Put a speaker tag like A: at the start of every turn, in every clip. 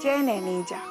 A: चैन है नहीं जा।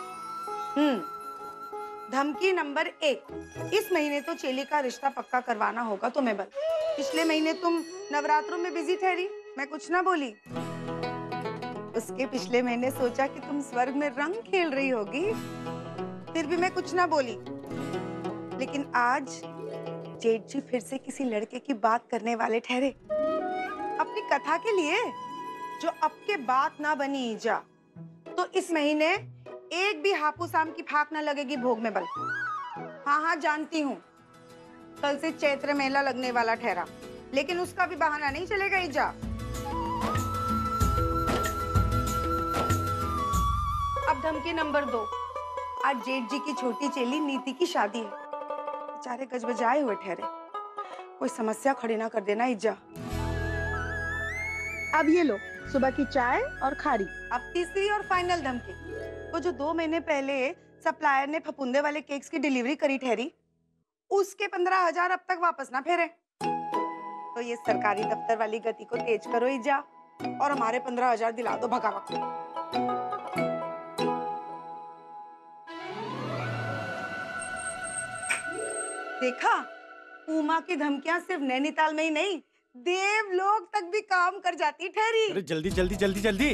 A: धमकी नंबर 1, इस महीने तो चेली का रिश्ता पक्का करवाना होगा तुम्हें बल। पिछले महीने तुम नवरात्रों में बिजी ठहरी, मैं कुछ ना बोली। उसके पिछले महीने सोचा कि तुम स्वर्ग में रंग खेल रही होगी, फिर भी मैं कुछ ना बोली। लेकिन आज जेठ जी फिर से किसी लड़के की बात करने वाले ठहरे, अपनी कथा के लिए, जो अब के बात ना बनी ईजा। तो इस महीने एक भी हापुस आम की फाक ना लगेगी भोग में बल। हाँ हाँ जानती हूँ, कल से चैत्र मेला लगने वाला ठहरा, लेकिन उसका भी बहाना नहीं चलेगा ईजा। अब धमकी नंबर 2, आज जेठ जी की छोटी चेली नीति की शादी है। बेचारे गजबजाए हुए ठहरे, कोई समस्या खड़ी ना कर देना ईजा।
B: अब ये लो सुबह की चाय और खारी।
A: अब तीसरी और फाइनल धमकी, वो जो 2 महीने पहले सप्लायर ने फफूंदे वाले केक्स की डिलीवरी करी ठहरी, उसके 15,000 अब तक वापस ना फेरे। तो ये सरकारी दफ्तर वाली गति को तेज करो ईजा और हमारे 15,000 दिला दो भगा वक्त। देखा, उमा की धमकियां सिर्फ नैनीताल में ही नहीं, देवलोक तक भी काम कर जाती ठहरी।
C: अरे जल्दी जल्दी जल्दी जल्दी।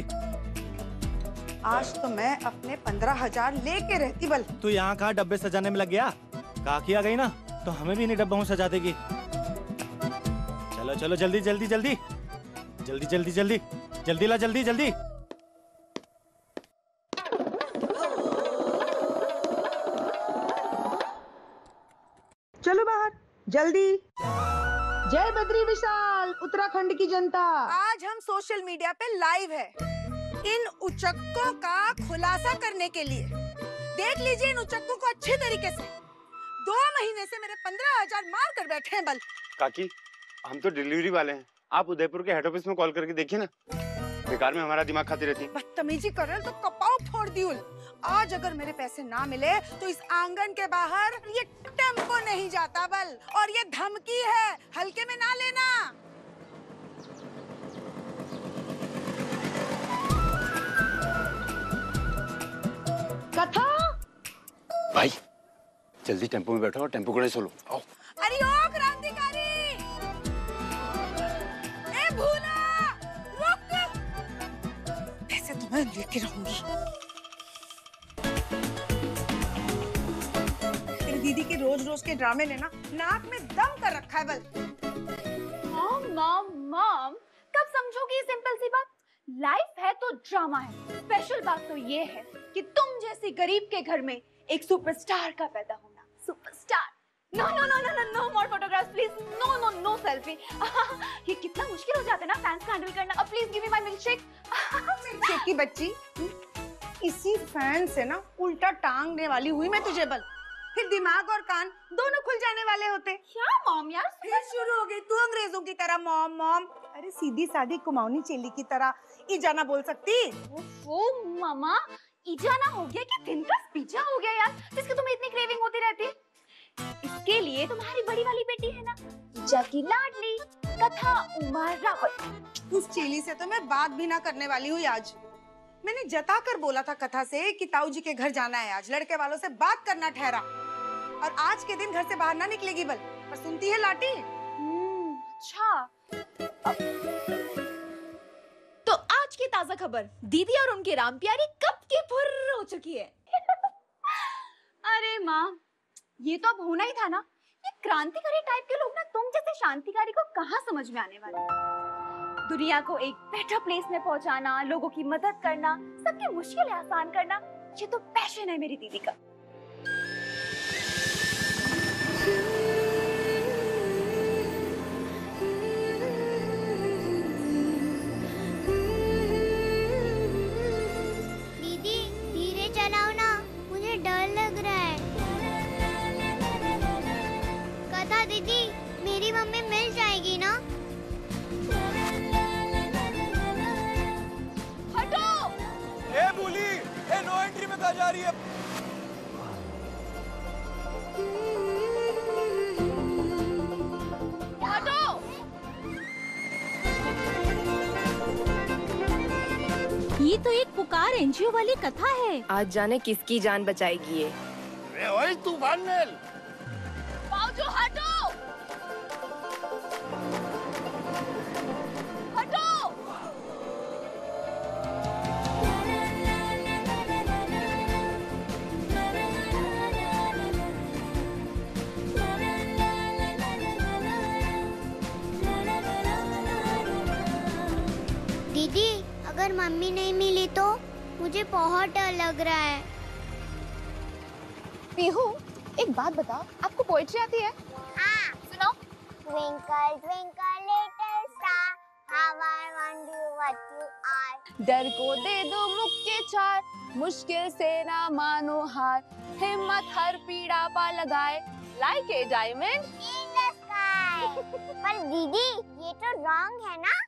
A: आज तो मैं अपने 15,000 लेके रहती बल।
C: तू यहाँ कहाँ डब्बे सजाने में लग गया? काकी आ गई ना तो हमें भी नहीं डब्बा में सजा देगी। चलो चलो जल्दी जल्दी जल्दी जल्दी जल्दी जल्दी जल्दी ला जल्दी जल्दी।
B: चलो बाहर जल्दी। जय बद्री विशाल, उत्तराखंड की जनता।
A: आज हम सोशल मीडिया पे लाइव है इन उचक्कों का खुलासा करने के लिए। देख लीजिए इन उचक्कों को अच्छे तरीके से। 2 महीने से मेरे 15,000 मार कर बैठे हैं बल।
D: काकी, हम तो डिलीवरी वाले हैं, आप उदयपुर के हेड ऑफिस में कॉल करके देखिए ना, बेकार में हमारा दिमाग खाती रहती।
A: बदतमीजी कर रहे तो कपाव फोड़ दियो। आज अगर मेरे पैसे ना मिले तो इस आंगन के बाहर ये टेम्पो नहीं जाता बल। और ये धमकी है, हल्के में ना लेना।
B: कथा
D: भाई जल्दी टेम्पो में बैठो और टेम्पो को सोलो। आओ।
A: अरे ओ क्रांतिकारी, ए भूला, रुक। ऐसे तो मैं लेके रहूंगी। तेरी दीदी के रोज रोज के ड्रामे ने ना नाक में दम कर रखा है बल।
E: मॉम मॉम मॉम, कब समझोगी ये सिंपल सी बात? लाइफ है तो ड्रामा है। स्पेशल बात तो ये है कि तुम जैसे गरीब के घर में एक सुपरस्टार का पैदा होना। Superstar. No no no no no no more photographs please. No no no selfie. ये कितना मुश्किल हो जाता है ना फैंस का हैंडल करना। Please give me my milkshake.
A: Milkshake की बच्ची, इसी फैन से ना उल्टा टांगने वाली हुई मैं तुझे बल। फिर दिमाग और कान दोनों खुल जाने वाले होते।
E: क्या मॉम यार,
A: फिर शुरू हो गई तू अंग्रेजों की तरह मॉम मॉम। अरे सीधी सादी कुमाऊनी चेली की तरह ईजा ना बोल सकती।
E: ओ मामा, ईजा ना हो गया कि दिन का पिज्जा हो गया यार, जिसकी तुम्हें इतनी क्रेविंग होती रहती है। इसके लिए तुम्हारी बड़ी वाली बेटी है ना, ईजा की लाडली कथा उमा रावत।
A: उस चेली से तो मैं बात भी ना करने वाली हूँ आज। मैंने जता कर बोला था कथा से कि ताऊ जी के घर जाना है आज, लड़के वालों से बात करना ठहरा। और आज के दिन घर से बाहर ना निकलेगी बल। पर सुनती है लाटी।
E: अच्छा। तो आज की ताजा खबर, दीदी और उनकी राम प्यारी कब की फुर्र हो चुकी है। अरे माँ, ये तो अब होना ही था ना। ये क्रांतिकारी टाइप के लोग ना तुम जैसे शांतिकारी को कहाँ समझ में आने वाले। दुनिया को एक बेटर प्लेस में पहुंचाना, लोगों की मदद करना, सबकी मुश्किलें आसान करना, ये तो पैशन है मेरी दीदी का।
F: दीदी धीरे चलाओ ना, मुझे डर लग रहा है। कथा दीदी, मेरी मम्मी मिल जाएगी ना?
C: ए भूली, ए नो एंट्री में कहाँ जा रही है?
G: ये तो एक पुकार एनजीओ वाली कथा है।
H: आज जाने किसकी जान बचाएगी ये।
I: वही तूफान मेल।
E: पाउजो हटो, हटो।
F: दीदी, अगर मम्मी नहीं मिली तो मुझे बहुत डर लग रहा है।
E: पीहू, एक बात बता, आपको पोएट्री आती है?
F: हाँ।
E: सुनाओ।
F: Twinkle twinkle little star, how I wonder what you are.
E: डर को दे दो मुक्के चार, मुश्किल से ना मानो हार, हिम्मत हर पीड़ा पा लगाए, like a diamond
F: In the sky. पर दीदी, ये तो रॉन्ग है ना?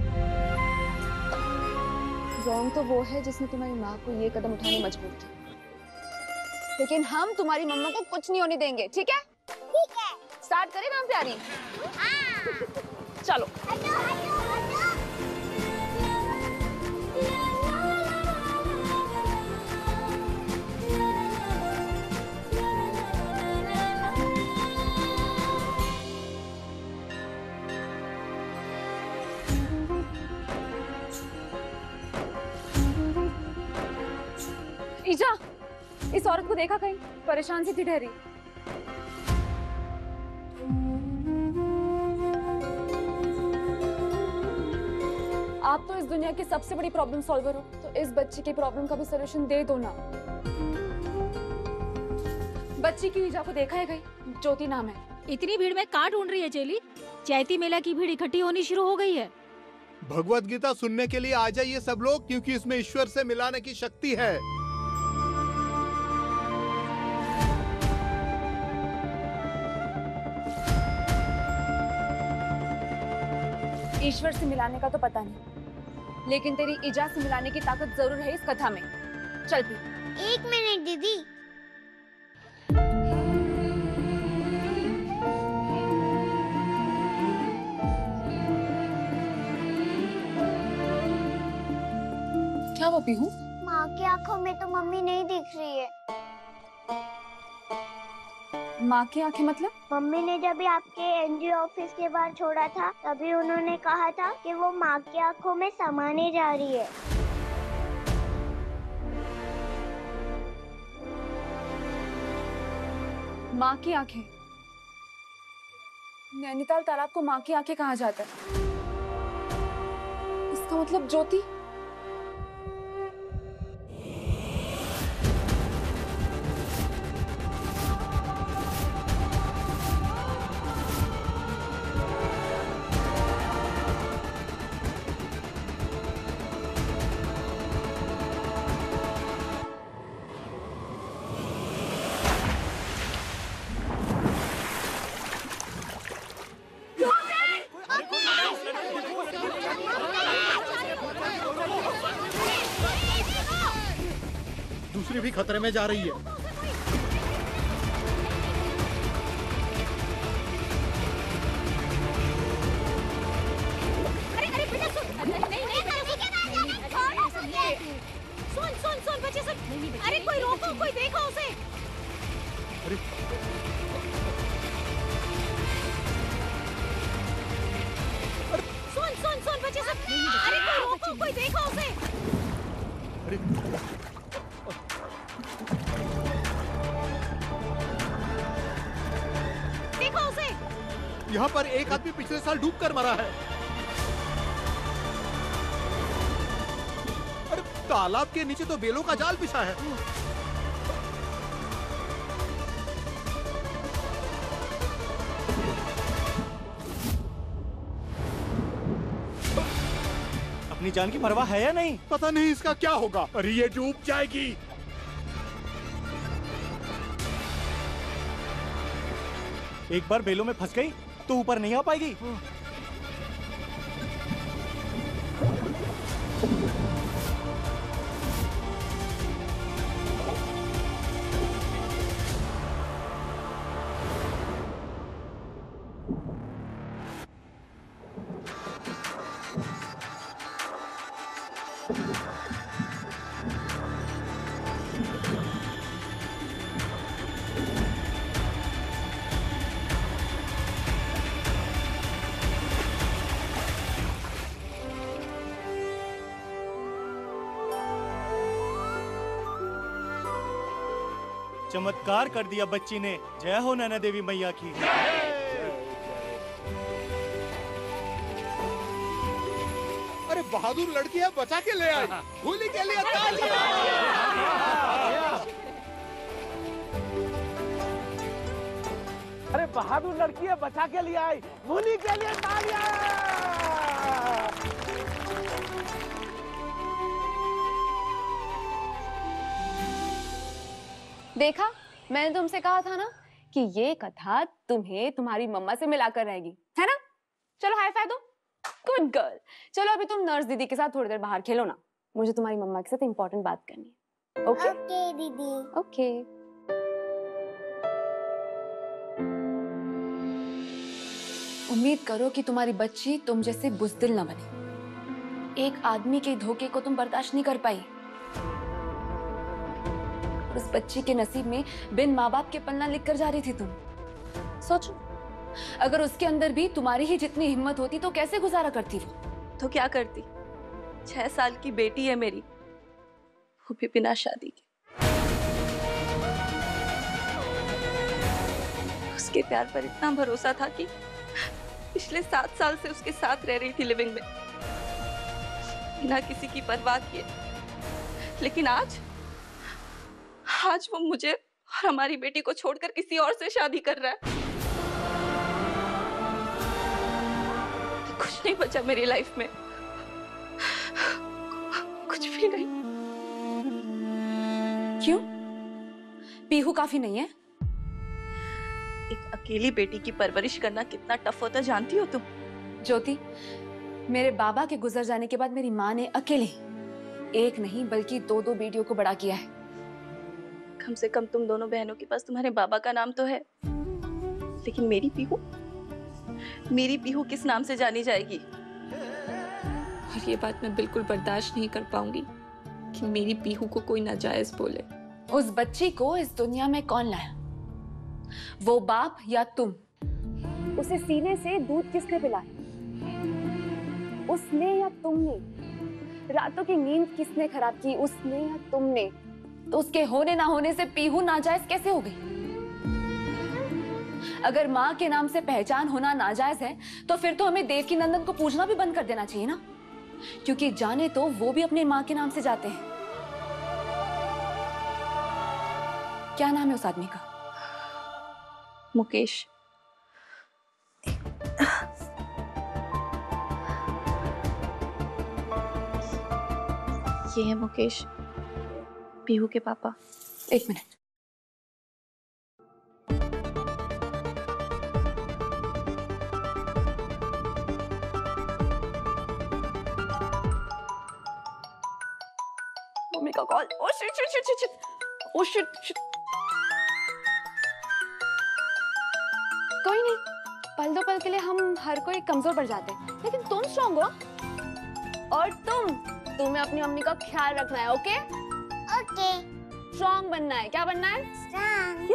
E: रॉन्ग तो वो है जिसने तुम्हारी माँ को ये कदम उठाने मजबूर किया, लेकिन हम तुम्हारी मम्मा को कुछ नहीं होने देंगे, ठीक है?
F: ठीक है।
E: स्टार्ट करें राम प्यारी?
F: हाँ।
E: चलो।
F: हटो, हटो, हटो।
E: ईजा, इस औरत को देखा कहीं? परेशान सी थी ठहरी। आप तो इस दुनिया की सबसे बड़ी प्रॉब्लम सॉल्वर हो, तो इस बच्ची की प्रॉब्लम का भी सलूशन दे दो ना। बच्ची की ईजा को देखा है कहीं? ज्योति नाम है।
G: इतनी भीड़ में कहाँ ढूंढ रही है चेली? चैती मेला की भीड़ इकट्ठी होनी शुरू हो गई है।
I: भगवत गीता सुनने के लिए आ जाइए सब लोग, क्योंकि इसमें ईश्वर से मिलाने की शक्ति है।
E: ईश्वर से मिलाने का तो पता नहीं, लेकिन तेरी ईजा से मिलाने की ताकत जरूर है इस कथा में। चल पी।
F: एक मिनट दीदी।
E: क्या वो पीहू?
F: माँ की आंखों में तो मम्मी नहीं दिख रही है।
E: माँ की आंखें मतलब?
F: मम्मी ने जब भी आपके एनजीओ ऑफिस के बाहर छोड़ा था, तभी उन्होंने कहा था कि वो माँ की आंखों में समाने जा रही है।
E: माँ की आंखें? नैनीताल तालाब को माँ की आंखें कहा जाता है। इसका मतलब ज्योति?
I: दूसरी भी खतरे में जा रही है।
G: अरे बेटा सुन, सुन बच्चे सुन। अरे कोई रोको, कोई देखो उसे। सुन बच्चे सुन। अरे कोई रोको, कोई देखो उसे। देखो उसे।
I: यहाँ पर एक आदमी पिछले साल डूब कर मरा है। अरे तालाब के नीचे तो बेलों का जाल बिछा है।
C: अपनी जान की परवाह है या नहीं?
I: पता नहीं इसका क्या होगा। अरे ये डूब जाएगी।
C: एक बार बेलों में फंस गई तो ऊपर नहीं आ पाएगी। चमत्कार कर दिया बच्ची ने। जय हो नैना देवी मैया की।
I: अरे बहादुर लड़की है, बचा के ले आई। होली के लिए तालियां।
J: अरे बहादुर लड़की है, बचा के लिए आई। होली के लिए तालियां।
H: देखा, मैंने तुमसे कहा था ना कि ये कथा तुम्हें तुम्हारी मम्मा से मिलाकर रहेगी, है ना? चलो हाई फाइव दो। Good girl. चलो अभी तुम नर्स दीदी के साथ थोड़ी देर बाहर खेलो ना, मुझे तुम्हारी मम्मा के साथ इंपॉर्टेंट बात करनी है। ओके
F: ओके दीदी।
H: ओके। उम्मीद करो कि तुम्हारी बच्ची तुम जैसे बुज़दिल न बने। एक आदमी के धोखे को तुम बर्दाश्त नहीं कर पाई। उस बच्ची के नसीब में बिन माँ बाप के पन्ना लिख कर जा रही थी तुम। सोचो, अगर उसके अंदर भी तुम्हारी ही जितनी हिम्मत होती तो कैसे गुजारा करती वो?
K: तो क्या करती? 6 साल की बेटी है मेरी, वो भी बिना शादी के। उसके प्यार पर इतना भरोसा था कि पिछले 7 साल से उसके साथ रह रही थी लिविंग में, बिना किसी की परवाह किए। लेकिन आज वो मुझे और हमारी बेटी को छोड़कर किसी और से शादी कर रहा है। कुछ नहीं बचा मेरी लाइफ में, कुछ भी नहीं।
H: क्यों? पीहू काफी नहीं है?
K: एक अकेली बेटी की परवरिश करना कितना टफ होता है जानती हो तुम?
H: ज्योति, मेरे बाबा के गुजर जाने के बाद मेरी माँ ने अकेले एक नहीं बल्कि 2 बेटियों को बड़ा किया है।
K: कम से कम तुम दोनों बहनों के पास तुम्हारे बाबा का नाम तो है, लेकिन मेरी पीहू किस नाम से जानी जाएगी? और ये बात मैं बिल्कुल बर्दाश्त नहीं कर पाऊंगी कि मेरी पीहू को कोई नाजायज बोले।
H: उस बच्ची को इस दुनिया में कौन लाया? वो बाप या तुम? उसे सीने से दूध किसने पिलाया? उसने या तुमने? रातों की नींद किसने खराब की? उसने या तुमने? तो उसके होने ना होने से पीहू नाजायज कैसे हो गई? अगर माँ के नाम से पहचान होना नाजायज है तो फिर तो हमें देवकी नंदन को पूछना भी बंद कर देना चाहिए ना, क्योंकि जाने तो वो भी अपनी माँ के नाम से जाते हैं। क्या नाम है उस आदमी का?
K: मुकेश। ये है मुकेश, पीहू के पापा।
H: एक मिनट।
K: मम्मी का call. Oh shit shit shit shit. Oh shit shit.
H: कोई नहीं, पल दो पल के लिए हम हर कोई कमजोर पड़ जाते हैं, लेकिन तुम स्ट्रॉन्ग हो। और तुम्हें अपनी मम्मी का ख्याल रखना है। Okay
F: okay.
H: स्ट्रॉन्ग बनना है। क्या बनना है?
F: स्ट्रॉन्ग।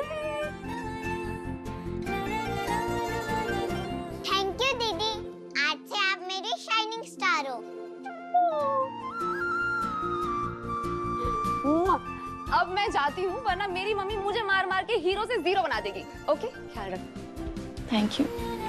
F: थैंक यू दीदी, आज से आप मेरी शाइनिंग स्टार हो।
H: अब मैं जाती हूँ, वरना मेरी मम्मी मुझे मार मार के हीरो से जीरो बना देगी। ओके, ख्याल रखना।
K: Thank you.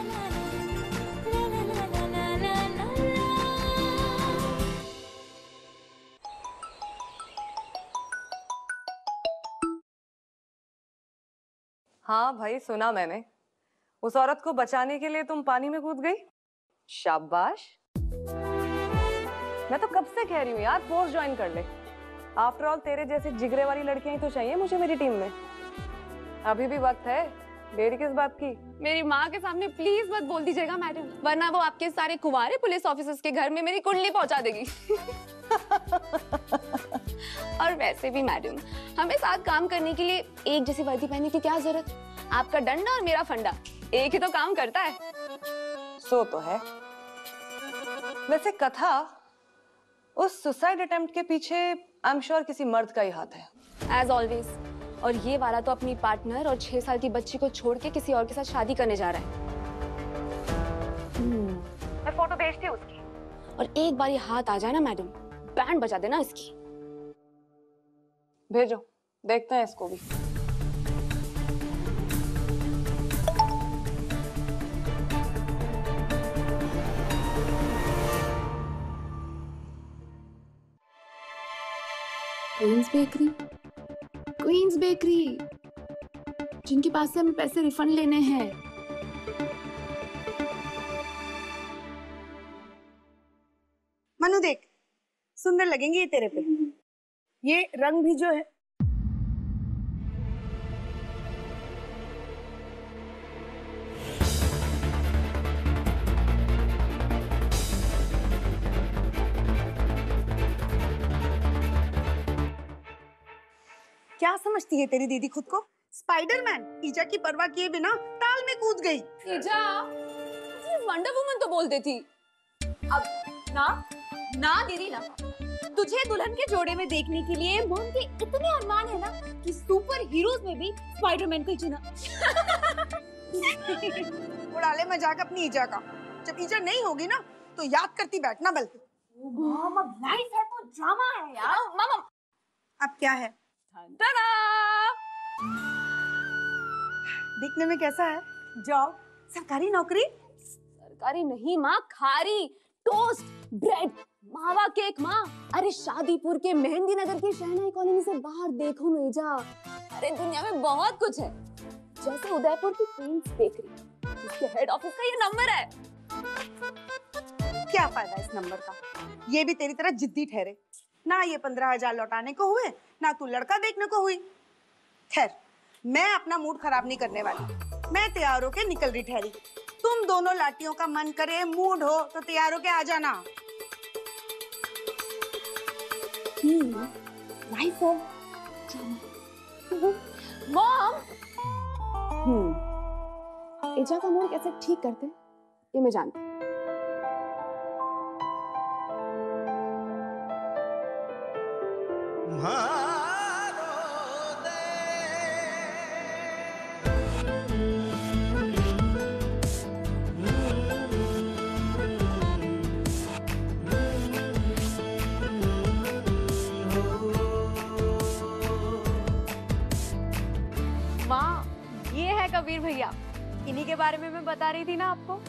L: हाँ भाई, सुना मैंने। उस औरत को बचाने के लिए तुम पानी में कूद गई। शाबाश। मैं तो कब से कह रही हूँ यार, फोर्स ज्वाइन कर ले। आफ्टर ऑल तेरे जैसी जिगरे वाली लड़कियां ही तो चाहिए मुझे मेरी टीम में। अभी भी वक्त है, देरी किस बात की?
H: मेरी माँ के सामने प्लीज मत बोल दीजिएगा मैडम, वरना वो आपके सारे कुंवारे पुलिस ऑफिसर्स के घर में मेरी कुंडली पहुंचा देगी। और वैसे भी मैडम, हमें साथ काम करने के लिए एक जैसी वर्दी पहनने की क्या जरूरत? आपका डंडा और मेरा फंडा एक ही तो काम करता है।
L: सो तो है। वैसे कथा, उस सुसाइड अटेम्प्ट के पीछे आई एम श्योर किसी मर्द का ही हाथ है।
H: As always. और ये वाला तो अपनी पार्टनर और 6 साल की बच्ची को छोड़ के किसी और के साथ शादी करने जा रहा है। मैं फोटो भेजती हूँ उसकी, और एक बार ये हाथ आ जाए ना मैडम, बैंड बजा देना इसकी।
L: भेजो, देखते हैं इसको भी।
H: क्वींस बेकरी, क्वींस बेकरी, जिनके पास से हमें पैसे रिफंड लेने हैं।
A: मनु देख, सुंदर लगेंगे ये तेरे पे। ये रंग भी जो है क्या समझती है तेरी दीदी खुद को? स्पाइडरमैन। ईजा की परवाह किए बिना ताल में कूद गई।
H: ईजा वंडर वुमन तो बोल देती।
E: अब ना ना दीदी ना, तुझे दुल्हन के जोड़े में देखने के लिए मॉम के इतने अरमान है ना कि सुपर हीरोज में भी स्पाइडरमैन को ही चुना।
A: उड़ा ले मजाक अपनी ईजा का। जब ईजा नहीं होगी ना तो याद करती बैठना बल्कि।
E: मॉम अब लाइफ है तो ड्रामा है यार।
H: मम्मा
A: अब क्या है? दिखने में कैसा है? जॉब? सरकारी नौकरी?
H: सरकारी नहीं माँ, खारी टोस्ट ब्रेड मावा केक माँ। अरे शादीपुर के मेहंदी नगर की शहनाई कॉलोनी से बाहर देखो ना ईजा, अरे दुनिया में बहुत कुछ है। जैसे उदयपुर की क्वींस बेकरी, इसके हेड ऑफिस का ये नंबर है।
A: क्या फायदा इस नंबर का? ये भी तेरी तरह जिद्दी ठहरे। ना ये 15,000 लौटाने को हुए, ना तू लड़का देखने को हुई। खैर, मैं अपना मूड खराब नहीं करने वाली। मैं तैयार होके निकल रही ठहरी। तुम दोनों लाटियों का मन करे, मूड हो तो तैयार होके आ जाना।
H: नाइस है। मॉम, ईजा का मूड कैसे ठीक करते हैं ये मैं जानती हूँ। माँ, ये है कबीर भैया, इन्हीं के बारे में मैं बता रही थी ना आपको।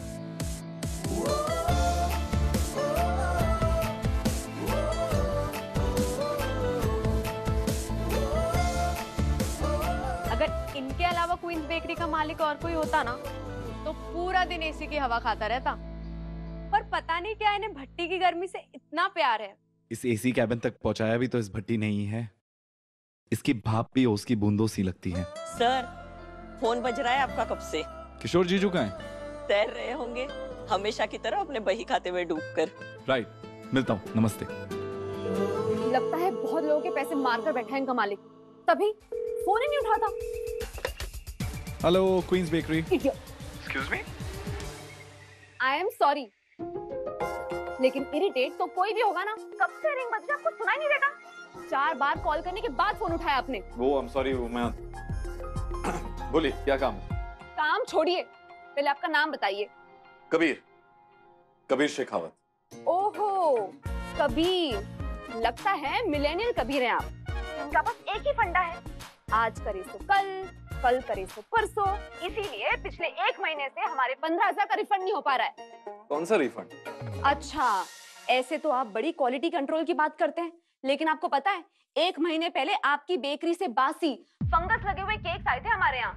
H: अगर इनके अलावा क्वींस बेकरी का मालिक और कोई होता ना तो पूरा दिन एसी की हवा खाता रहता। पर पता नहीं क्या इन्हें भट्टी की गर्मी से इतना प्यार है।
M: इस एसी कैबिन तक पहुंचाया भी तो इस भट्टी नहीं है। इसकी भाप भी ओस की बूंदों सी लगती है।
N: सर, फोन बज रहा है आपका कब से?
M: किशोर जीजू कहाँ हैं?
N: तैर रहे होंगे हमेशा की तरह अपने बही खाते में डूबकर।
M: राइट, मिलता हूँ, नमस्ते।
H: लगता है बहुत लोगों के पैसे मारकर बैठा है इनका मालिक, तभी फोन ही नहीं उठाता।
M: Hello queens bakery.
H: Excuse me, I am sorry, लेकिन इरिटेट तो कोई भी होगा ना। कब से रिंग बज रहा है, कुछ सुनाई नहीं देता। 4 बार कॉल करने के बाद फोन उठाया आपने।
M: वो आई एम सॉरी, वो मैं बोलिए क्या काम?
H: काम छोड़िए, पहले आपका नाम बताइए।
M: कबीर, कबीर शेखावत।
H: ओहो कबीर, लगता है मिलेनियल कबीर हैं आप। इनका बस एक ही फंडा है, आज करे सो कल, कल करे सो परसों। इसीलिए पिछले 1 महीने से हमारे 15,000 का रिफंड नहीं हो पा रहा है।
M: कौन सा रिफंड?
H: अच्छा, ऐसे तो आप बड़ी क्वालिटी कंट्रोल की बात करते हैं, लेकिन आपको पता है 1 महीने पहले आपकी बेकरी से बासी फंगस लगे हुए केक्स आए थे हमारे यहाँ।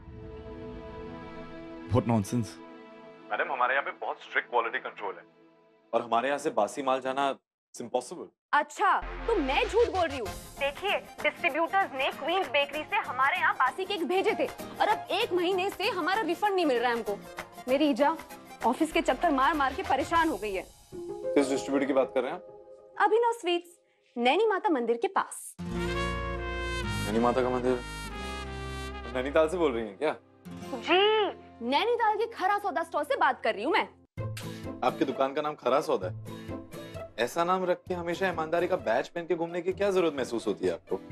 M: बहुत नॉनसेंस। मैडम, हमारे यहाँ पे बहुत स्ट्रिक्ट क्वालिटी कंट्रोल है और हमारे यहाँ से बासी माल जाना इम्पॉसिबल।
H: अच्छा, तो मैं झूठ बोल रही हूँ। देखिए, डिस्ट्रीब्यूटर्स ने क्वींस बेकरी से हमारे यहाँ बासी केक भेजे थे और अब 1 महीने से हमारा रिफंड नहीं मिल रहा है हमको। मेरी ईजा ऑफिस के चक्कर मार मार के परेशान हो गई है।
M: किस डिस्ट्रीब्यूटर की बात कर रहे हैं आप?
H: अभिनव स्वीट्स, नैनी माता मंदिर के पास।
M: नैनी माता का मंदिर? नैनीताल से बोल रही हैं क्या?
H: जी, नैनीताल के खरा सौदा स्टोर से बात कर रही हूँ मैं।
M: आपकी दुकान का नाम खरा सौदा है? ऐसा नाम रख के हमेशा ईमानदारी का बैच पहन के घूमने की क्या जरूरत महसूस होती है आपको?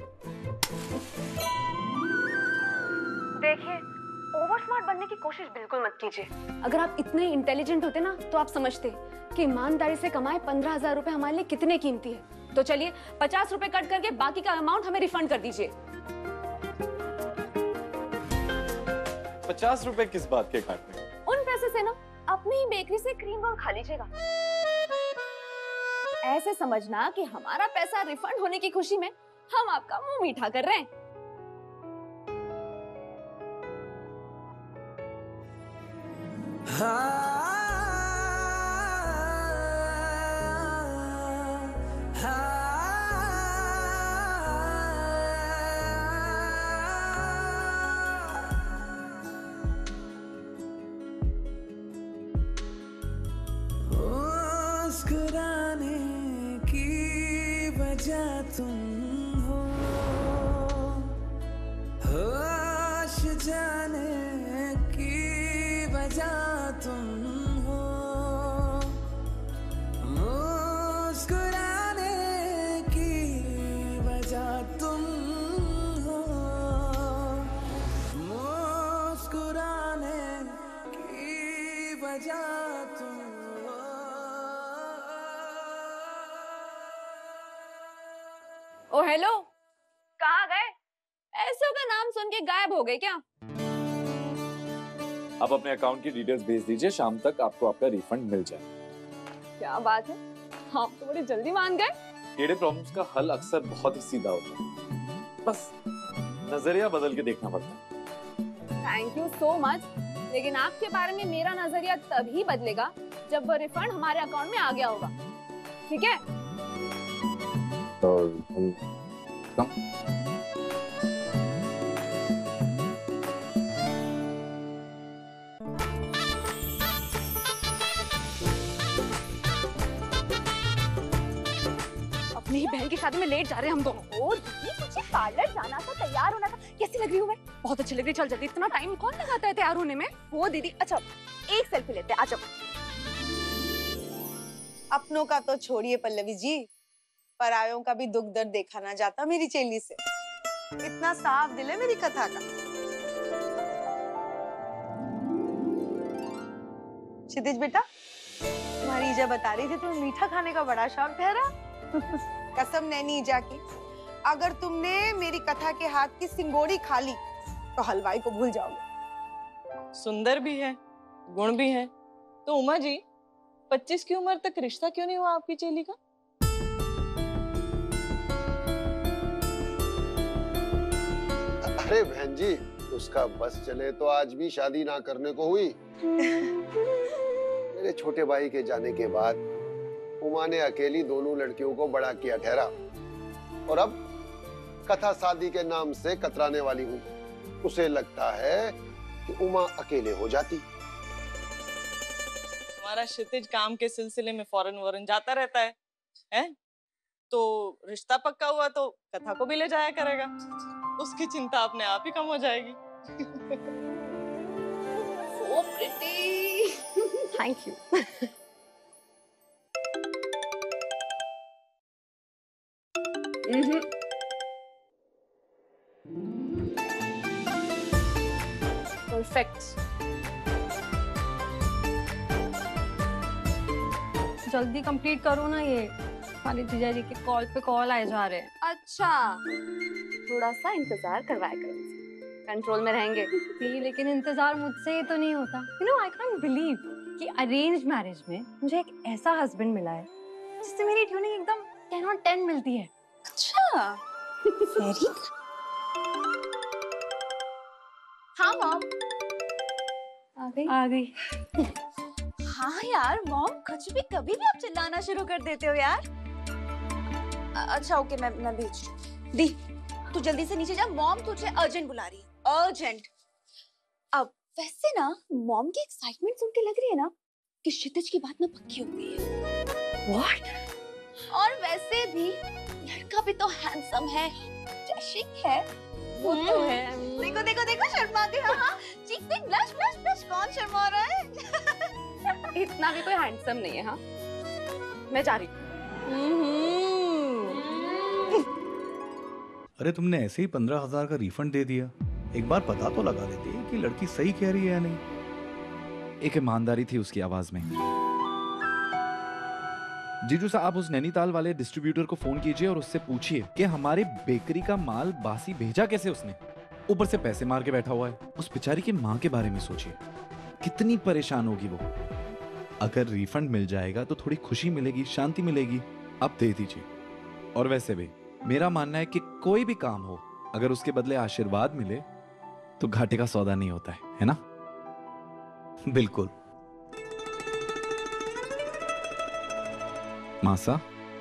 H: देखिए, ओवर स्मार्ट बनने की कोशिश बिल्कुल मत कीजिए। अगर आप इतने इंटेलिजेंट होते ना तो आप समझते कि ईमानदारी से कमाए 15,000 रुपए हमारे लिए कितने कीमती है। तो चलिए 50 रुपए कट करके बाकी का अमाउंट हमें रिफंड कर दीजिए।
M: 50 रुपए किस बात के काटने?
H: उन पैसे से ना अपनी ही बेकरी से क्रीम रोल खा लीजिएगा। ऐसे समझना कि हमारा पैसा रिफंड होने की खुशी में हम आपका मुंह मीठा कर रहे हैं।
O: मुस्कुराने की वजह तुम हो, होश जाने की वजह तुम हो, मुस्कुराने की वजह तुम हो, मुस्कुराने की वजह तुम।
H: ओ हेलो, कहाँ गए? ऐसो का नाम सुन के गायब हो गए क्या?
M: आप अपने अकाउंट की डिटेल्स भेज दीजिए, शाम तक आपको आपका रिफंड मिल जाए।
H: क्या बात है, आप तो बड़ी जल्दी मान गए।
M: टेढ़े प्रॉब्लम्स का हल अक्सर बहुत ही सीधा होता है, बस नजरिया बदल के देखना पड़ता है।
H: थैंक यू सो मच, लेकिन आपके बारे में मेरा नजरिया तभी बदलेगा जब वो रिफंड हमारे अकाउंट में आ गया होगा, ठीक है?
M: तो
H: अपनी ही बहन की शादी में लेट जा रहे हैं हम दोनों। ओ दीदी, मुझे पार्लर जाना था, तैयार होना था। कैसी लग रही हूँ मैं? बहुत अच्छी लग रही। चल जल्दी, इतना टाइम कौन लगाता है तैयार होने में? वो दीदी, अच्छा एक सेल्फी लेते हैं, आ जाओ।
A: अपनों का तो छोड़िए पल्लवी जी, परायों का भी दुख दर्द देखा ना जाता मेरी चेली से। इतना साफ दिल है मेरी कथा का। क्षितिज बेटा, तुम्हारी ईजा बता रही थी तुम्हें मीठा खाने का बड़ा शौक ठहरा। कसम नैनी ईजा की, अगर तुमने मेरी कथा के हाथ की सिंगोड़ी खा ली तो हलवाई को भूल जाओगे।
N: सुंदर भी है, गुण भी है। तो उमा जी, 25 की उम्र तक रिश्ता क्यों नहीं हुआ आपकी चेली का?
P: अरे बहन जी, उसका बस चले तो आज भी शादी ना करने को हुई। मेरे छोटे भाई के जाने के बाद उमा ने अकेली दोनों लड़कियों को बड़ा किया ठहरा, और अब कथा शादी के नाम से कतराने वाली हुई। उसे लगता है कि उमा अकेले हो जाती।
N: हमारा क्षितिज काम के सिलसिले में फॉरेन वॉरेन जाता रहता है, हैं? तो रिश्ता पक्का हुआ तो कथा को भी ले जाया करेगा, उसकी चिंता अपने आप ही कम हो जाएगी।
H: So pretty. Thank you. Perfect.
G: जल्दी कंप्लीट करो ना, ये हमारे जीजा जी के कॉल पे कॉल आए जा रहे हैं।
H: अच्छा, थोड़ा सा इंतजार करवाया करो, कंट्रोल में रहेंगे।
G: जी, लेकिन इंतजार मुझसे ही तो नहीं होता। You know, I can't believe कि अरेंज मैरिज में मुझे एक ऐसा हस्बैंड मिला है जिससे मेरी ट्यूनिंग एकदम 10 on 10 मिलती है।
E: अच्छा, वेरी। हाँ मॉम,
G: आ गई।
E: हाँ यार मॉम, कुछ भी कभी भी आप चिल्लाना शुरू कर देते हो यार। अच्छा ओके, मैं भेज रही हूँ। दी, तू जल्दी से नीचे जा, मॉम तुझे अर्जेंट बुला रही है, अर्जेंट। अब वैसे ना मॉम की एक्साइटमेंट सुन के लग रही है ना कि क्षितिज की बात ना पक्की हो गई है। What? और वैसे भी लड़का भी तो हैंडसम है, डैशिंग है।
H: वो तो है।
E: देखो देखो देखो, शर्माते हो। हाँ, चीक पे ब्लश ब्लश ब्लश, कौन शर्मा रहा है?
H: इतना भी कोई हैंडसम नहीं है। हाँ, मैं जा रही हूँ।
Q: अरे तुमने ऐसे ही 15,000 का रिफंड दे दिया, एक बार पता तो लगा लेती कि लड़की सही कह रही है या नहीं।
M: एक ईमानदारी थी उसकी आवाज में। जीजू साहब, आप उस नैनीताल वाले डिस्ट्रीब्यूटर को फोन कीजिए और उससे पूछिए कि हमारे बेकरी का माल बासी भेजा कैसे उसने। ऊपर से पैसे मार के बैठा हुआ है। उस बेचारी की माँ के बारे में सोचिए, कितनी परेशान होगी वो। अगर रिफंड मिल जाएगा तो थोड़ी खुशी मिलेगी, शांति मिलेगी। आप दे दीजिए। और वैसे भी मेरा मानना है कि कोई भी काम हो, अगर उसके बदले आशीर्वाद मिले तो घाटे का सौदा नहीं होता है ना? बिल्कुल। मासा,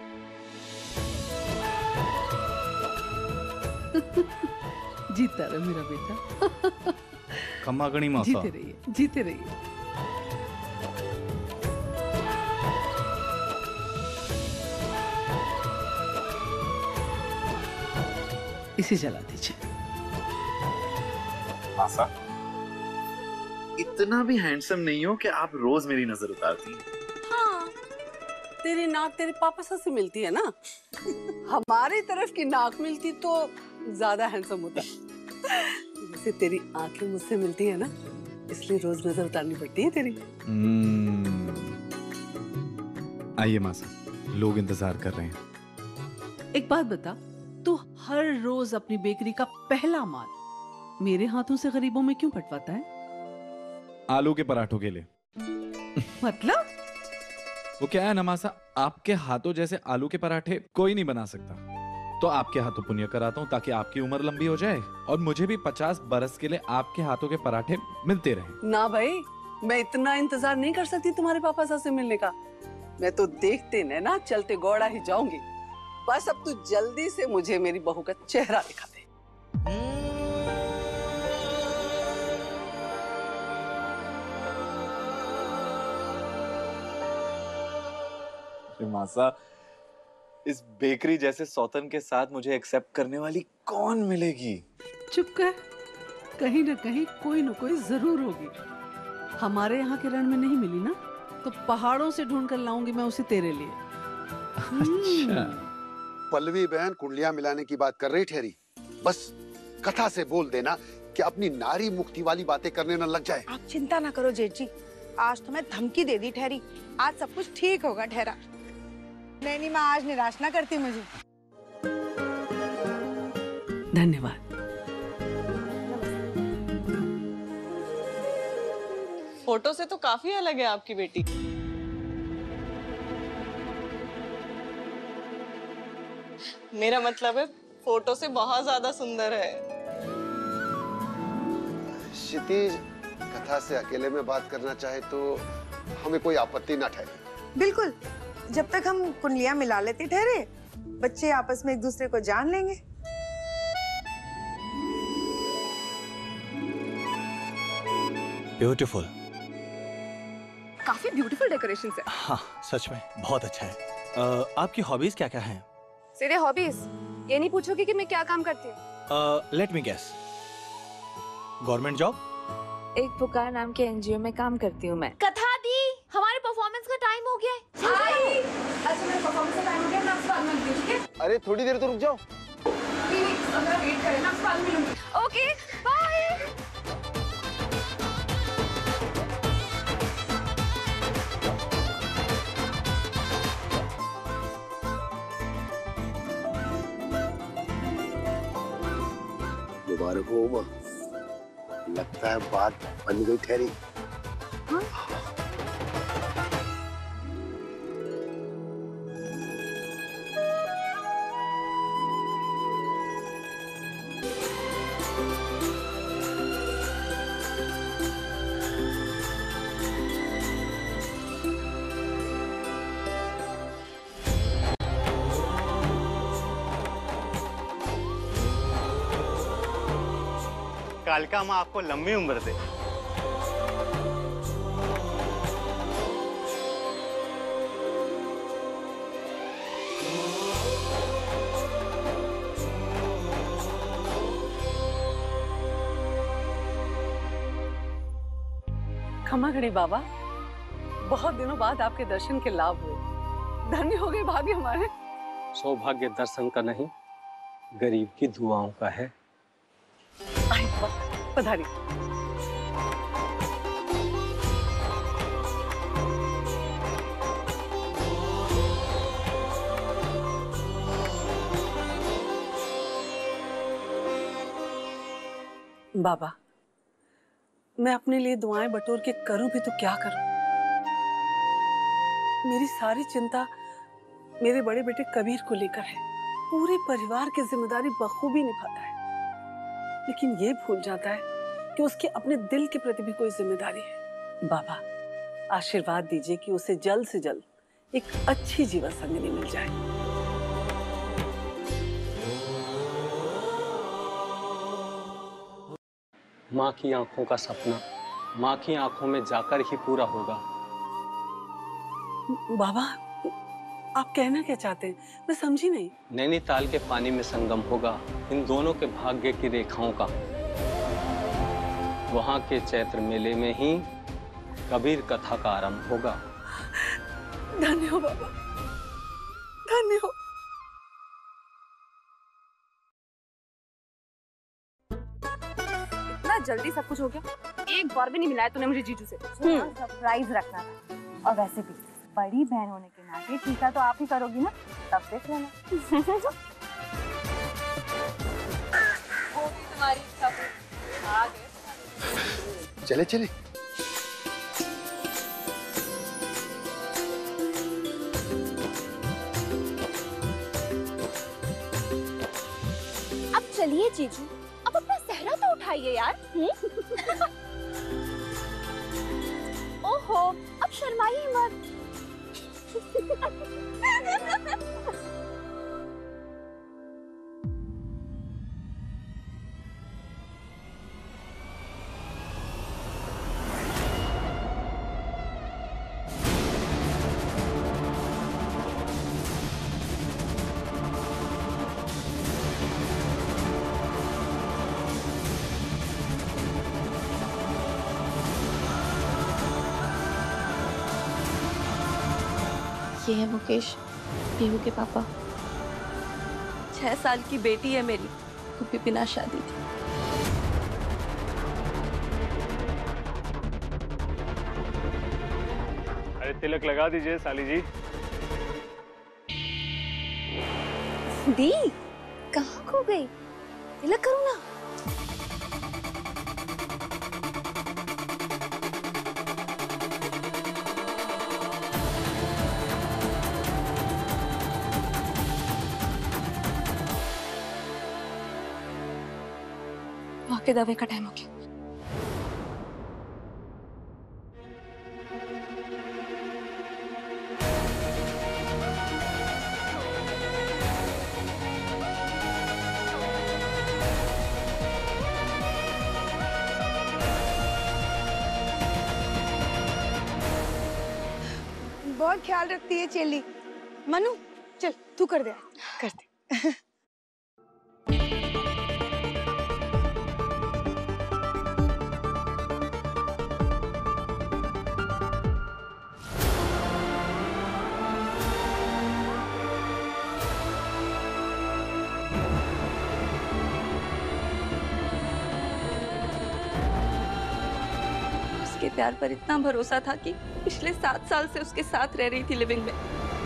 B: जीता रहे मेरा बेटा।
Q: खम्मा गणी मासा।
B: जीते रहिए, जीते रहिए। इसे जला दीजिए।
M: मासा, इतना भी हैंडसम नहीं हो कि आप रोज मेरी नजर उतारती हैं।
B: हाँ, तेरी नाक तेरे पापा से मिलती है ना। हमारी तरफ की नाक मिलती तो ज्यादा हैंडसम होता। जैसे तेरी आंखें मुझसे मिलती है ना, इसलिए रोज नजर उतारनी पड़ती है तेरी।
M: आइए मासा, लोग इंतजार कर रहे हैं।
B: एक बात बता, तू हर रोज अपनी बेकरी का पहला माल मेरे हाथों से गरीबों में क्यों पटवाता है?
M: आलू के पराठों के लिए।
B: मतलब?
M: वो क्या है नमासा, आपके हाथों जैसे आलू के पराठे कोई नहीं बना सकता, तो आपके हाथों पुण्य कराता हूँ ताकि आपकी उम्र लंबी हो जाए और मुझे भी 50 बरस के लिए आपके हाथों के पराठे मिलते रहे।
B: ना भाई, मैं इतना इंतजार नहीं कर सकती तुम्हारे पापा से मिलने का। मैं तो देखते नैना चलते गौड़ा ही जाऊंगी। बस अब तू जल्दी से मुझे मेरी बहू का चेहरा दिखा दे।
M: मासा, इस बेकरी जैसे सौतन के साथ मुझे एक्सेप्ट करने वाली कौन मिलेगी?
B: चुप कर, कहीं ना कहीं कोई न कोई जरूर होगी। हमारे यहाँ के रण में नहीं मिली ना, तो पहाड़ों से ढूंढ कर लाऊंगी मैं उसे तेरे लिए।
M: अच्छा।
P: पल्लवी बहन कुंडलियां मिलाने की बात कर रही ठहरी। बस कथा से बोल देना कि अपनी नारी मुक्ति वाली बातें करने न लग जाए।
A: आप चिंता ना करो जेठ जी, आज तो मैं धमकी दे दी ठहरी। आज सब कुछ ठीक होगा ठहरा। नैनी माँ आज निराश ना करती मुझे।
B: धन्यवाद।
N: फोटो से तो काफी अलग है आपकी बेटी। मेरा मतलब है फोटो से बहुत ज्यादा सुंदर है।
P: क्षितिज कथा से अकेले में बात करना चाहे तो हमें कोई आपत्ति ना ठहरे।
A: बिल्कुल, जब तक हम कुंडलियां मिला लेते ठहरे, बच्चे आपस में एक दूसरे को जान लेंगे।
C: ब्यूटीफुल।
H: काफी ब्यूटीफुल डेकोरेशंस है।
C: हाँ, सच में बहुत अच्छा है। आपकी हॉबीज क्या क्या हैं?
H: सीधे हॉबीज? ये नहीं पूछोगे कि मैं क्या काम करती हूँ?
C: Let me guess, government job?
K: एक पुकार नाम के एनजीओ में काम करती हूँ मैं।
E: कथा दी, हमारे परफॉर्मेंस का टाइम हो गया है।
H: अच्छा, मेरे परफॉर्मेंस का टाइम हो गया, मैं आपसे बाद में मिलती हूँ, ठीक है?
P: अरे थोड़ी देर तो रुक जाओ।
H: प्लीज, अगर वेट करें ना, आपसे बाद में मिलूंगी। Okay, bye.
P: मुबारक हो माँ, लगता है बात बन गई ठहरी।
H: हाँ?
D: कालका माँ आपको लंबी उम्र दे।
B: खमा घड़ी बाबा, बहुत दिनों बाद आपके दर्शन के लाभ हुए। धन्य हो गए भाग्य हमारे।
J: सौभाग्य दर्शन का नहीं, गरीब की दुआओं का है।
B: पधारी। बाबा, मैं अपने लिए दुआएं बटोर के करूं भी तो क्या करूं? मेरी सारी चिंता मेरे बड़े बेटे कबीर को लेकर है। पूरे परिवार की जिम्मेदारी बखूबी निभाता है, लेकिन ये भूल जाता है कि उसके अपने दिल के प्रति भी कोई जिम्मेदारी है। बाबा आशीर्वाद दीजिए कि उसे जल्द से जल्द एक अच्छी जीवन संगिनी मिल जाए।
J: माँ की आंखों का सपना माँ की आंखों में जाकर ही पूरा होगा।
B: बाबा आप कहना क्या चाहते हैं, मैं समझी नहीं।
J: नैनीताल के पानी में संगम होगा इन दोनों के भाग्य की रेखाओं का। वहां के चैत्र मेले में ही कबीर कथा का आरंभ होगा।
B: धन्य हो बाबा, धन्य हो।
H: इतना जल्दी सब कुछ हो गया, एक बार भी नहीं मिला है तूने मुझे जीजू से।
G: सरप्राइज रखना था, और वैसे भी बड़ी बहन होने के नाते टीका तो आप ही करोगी ना, तब देख लेना।
K: वो भी तुम्हारी इच्छा पूरी। आ गए।
P: चले चले।
E: अब चलिए जीजू, अब अपना सहरा तो उठाइए यार। ओहो, अब शर्माइए मत।
K: ये है मुकेश, पीहू के पापा। 6 साल की बेटी है मेरी, वो भी बिना शादी की।
D: अरे तिलक लगा दीजिए साली जी।
E: दी कहाँ खो गई? तिलक करो ना।
K: के दवाई का टाइम हो गया।
A: बहुत ख्याल रखती है चेली। मनु चल तू कर दे। करते।
K: उसके प्यार पर इतना भरोसा था कि पिछले 7 साल से उसके साथ रह रही थी लिविंग में।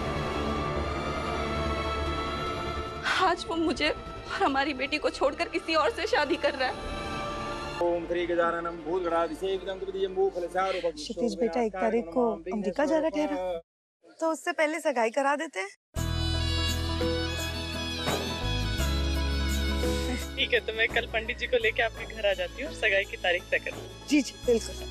K: आज वो मुझे और हमारी बेटी को छोड़कर किसी और से शादी कर रहा है।
A: क्षितिज बेटा 1 तारीख को अमेरिका जा रहा ठहरा, तो उससे पहले सगाई करा देते हैं।
N: ठीक है, तो मैं कल पंडित जी को लेके आपके घर आ जाती हूँ और सगाई की तारीख तय कर।
A: जी जी बिल्कुल।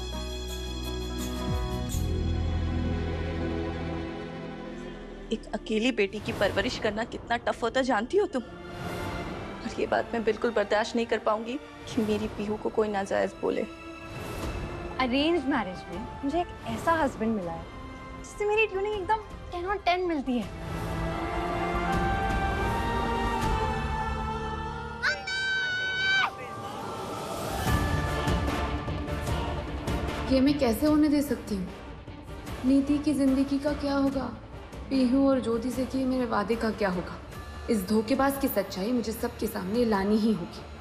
K: एक अकेली बेटी की परवरिश करना कितना टफ होता जानती हो तुम? और ये बात मैं बिल्कुल बर्दाश्त नहीं कर पाऊंगी कि मेरी पीहू को कोई नाजायज बोले।
G: अरेंज मैरिज में मुझे एक ऐसा हस्बैंड मिला है जिससे मेरी ट्यूनिंग एकदम 10 on 10 मिलती है।
R: ये मैं कैसे होने दे सकती हूँ? नीति की जिंदगी का क्या होगा? पीहू और ज्योति से किए मेरे वादे का क्या होगा? इस धोखेबाज की सच्चाई मुझे सबके सामने लानी ही होगी।